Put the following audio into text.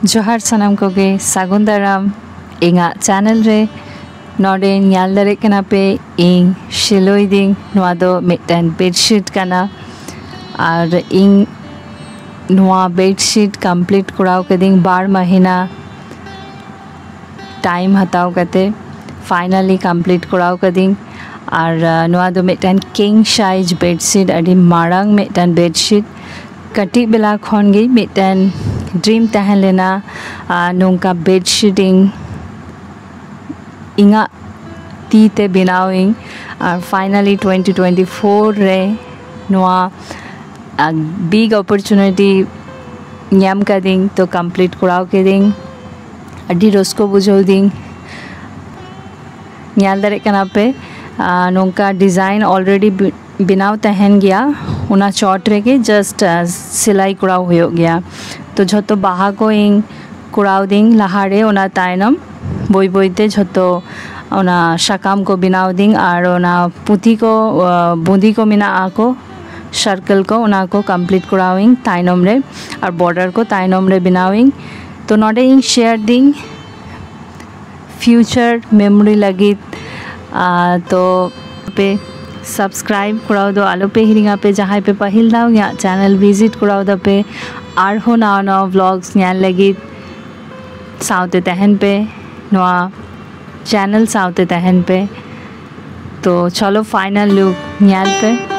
जोहार सनम कोगे सागुन दाराम इंगा चैनल रे नोडे ᱧᱮᱞ ᱫᱟᱲᱮᱜ ᱠᱟᱱᱟ ᱯᱮ ᱤᱧ ᱥᱤᱞᱟᱹᱭ ᱫᱤᱧ ᱱᱚᱣᱟ ᱫᱚ ᱢᱤᱫᱴᱮᱱ ᱵᱮᱰᱥᱤᱴ ᱠᱟᱱᱟ ᱟᱨ ᱤᱧ ᱱᱚᱣᱟ ᱵᱮᱰᱥᱤᱴ ᱠᱚᱢᱯᱞᱤᱴ ᱠᱚᱨᱟᱣ ᱠᱮᱫᱤᱧ 2 महीना टाइम हताव कते फाइनली कमप्लीट कोराव कदिंग और नोआ दो मिटन किंग साइज बेडशीट अडी मारांग मिटन बेडशीट कटी बेला खन गे मिटन ड्रीम तहन लेना नोंका बेडशीटिंग इंगा तीते बनाविंग और फाइनली 2024 रे नोआ बिग अपॉर्चुनिटी ᱧᱟᱢ कदिंग तो कमप्लीट कोराव कदिंग अडी रस्को बुझाव दिंग ᱧᱮᱞ ᱫᱟᱲᱮᱜ ᱠᱟᱱᱟ ᱯᱮ नोंका डिजाइन ऑलरेडी बनाव तहन गया उना चॉट रेगे जस्ट सिलाई कोराव हुयो गया तो झतो बाहा को इन कोराव दिंग लहारे उना तायनम बोई बोईते झतो उना शाकाम को बनाव दिंग और उना पुती को बूंदी को मिना आको सर्कल को उना को कमप्लीट कोराविंग तायनम रे और बॉर्डर को तायनम रे बनाविंग तो नोडे इन शेयर दिंग फ्यूचर मेमोरी लगी तो पे सब्सक्राइब कराओ दो आलो पे हिरिंगा पे जहाँ पे पहिल दाव या चैनल विजिट कराओ दो पे आर हो ना व्लॉग्स ᱧᱮᱞ लगी साउते तहन पे नोआ चैनल साउते तहन पे तो चलो फाइनल लुक ᱧᱮᱞ पे